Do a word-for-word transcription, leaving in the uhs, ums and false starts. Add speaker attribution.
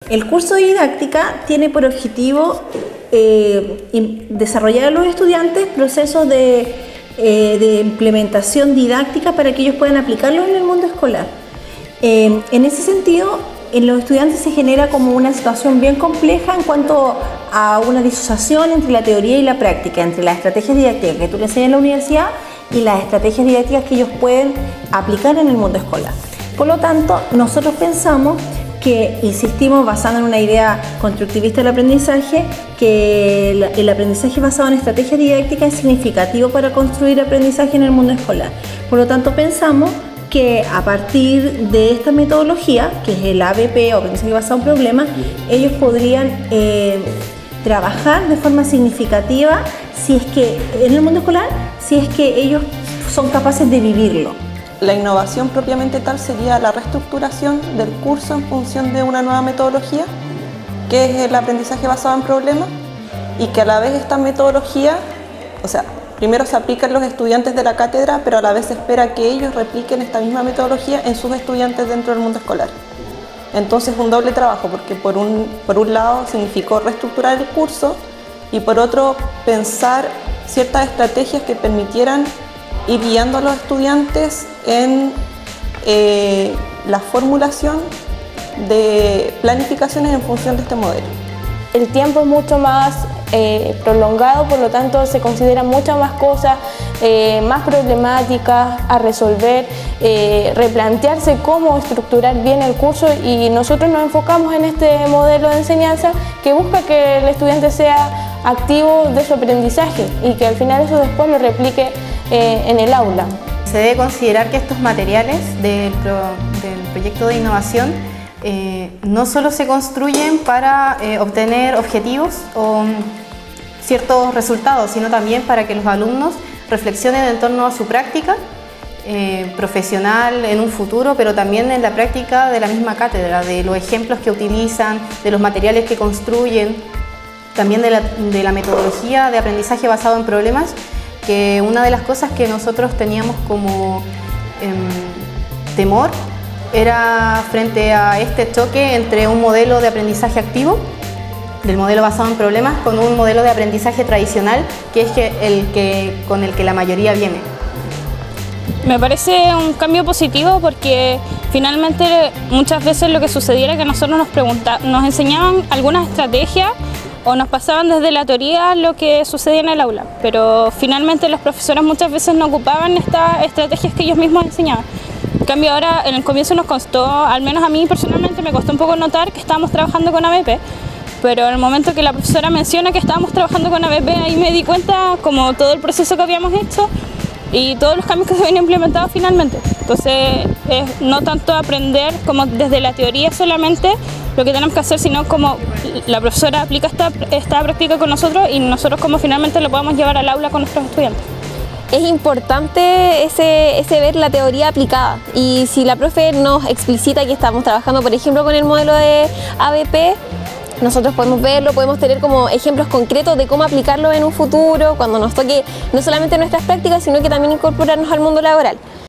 Speaker 1: El curso de didáctica tiene por objetivo eh, desarrollar a los estudiantes procesos de, eh, de implementación didáctica para que ellos puedan aplicarlo en el mundo escolar. Eh, en ese sentido, en los estudiantes se genera como una situación bien compleja en cuanto a una disociación entre la teoría y la práctica, entre las estrategias didácticas que tú le enseñas en la universidad y las estrategias didácticas que ellos pueden aplicar en el mundo escolar. Por lo tanto, nosotros pensamos que, insistimos, basado en una idea constructivista del aprendizaje, que el, el aprendizaje basado en estrategias didácticas es significativo para construir aprendizaje en el mundo escolar. Por lo tanto, pensamos que a partir de esta metodología, que es el A B P o aprendizaje basado en problemas, ellos podrían eh, trabajar de forma significativa si es que en el mundo escolar, si es que ellos son capaces de vivirlo.
Speaker 2: La innovación propiamente tal sería la reestructuración del curso en función de una nueva metodología, que es el aprendizaje basado en problemas, y que a la vez esta metodología, o sea, primero se aplica en los estudiantes de la cátedra, pero a la vez se espera que ellos repliquen esta misma metodología en sus estudiantes dentro del mundo escolar. Entonces un doble trabajo, porque por un, por un lado significó reestructurar el curso y por otro pensar ciertas estrategias que permitieran ir guiando a los estudiantes en eh, la formulación de planificaciones en función de este modelo.
Speaker 3: El tiempo es mucho más eh, prolongado, por lo tanto se consideran muchas más cosas, eh, más problemáticas a resolver, eh, replantearse cómo estructurar bien el curso, y nosotros nos enfocamos en este modelo de enseñanza que busca que el estudiante sea activo de su aprendizaje y que al final eso después lo replique eh, en el aula.
Speaker 4: Se debe considerar que estos materiales del, pro, del proyecto de innovación Eh, no solo se construyen para eh, obtener objetivos o um, ciertos resultados, sino también para que los alumnos reflexionen en torno a su práctica eh, profesional en un futuro, pero también en la práctica de la misma cátedra, de los ejemplos que utilizan, de los materiales que construyen, también de la, de la metodología de aprendizaje basado en problemas, que una de las cosas que nosotros teníamos como eh, temor era frente a este choque entre un modelo de aprendizaje activo, del modelo basado en problemas, con un modelo de aprendizaje tradicional, que es el que, con el que la mayoría viene.
Speaker 5: Me parece un cambio positivo porque finalmente muchas veces lo que sucedía era que nosotros nos, preguntaban, nos enseñaban algunas estrategias o nos pasaban desde la teoría lo que sucedía en el aula, pero finalmente los profesores muchas veces no ocupaban estas estrategias que ellos mismos enseñaban. En cambio ahora, en el comienzo nos costó, al menos a mí personalmente me costó un poco notar que estábamos trabajando con A B P, pero en el momento que la profesora menciona que estábamos trabajando con A B P, ahí me di cuenta como todo el proceso que habíamos hecho y todos los cambios que se habían implementado finalmente. Entonces, es no tanto aprender como desde la teoría solamente lo que tenemos que hacer, sino como la profesora aplica esta, esta práctica con nosotros y nosotros como finalmente lo podemos llevar al aula con nuestros estudiantes.
Speaker 6: Es importante ese, ese ver la teoría aplicada, y si la profe nos explicita que estamos trabajando, por ejemplo, con el modelo de A B P, nosotros podemos verlo, podemos tener como ejemplos concretos de cómo aplicarlo en un futuro, cuando nos toque no solamente nuestras prácticas, sino que también incorporarnos al mundo laboral.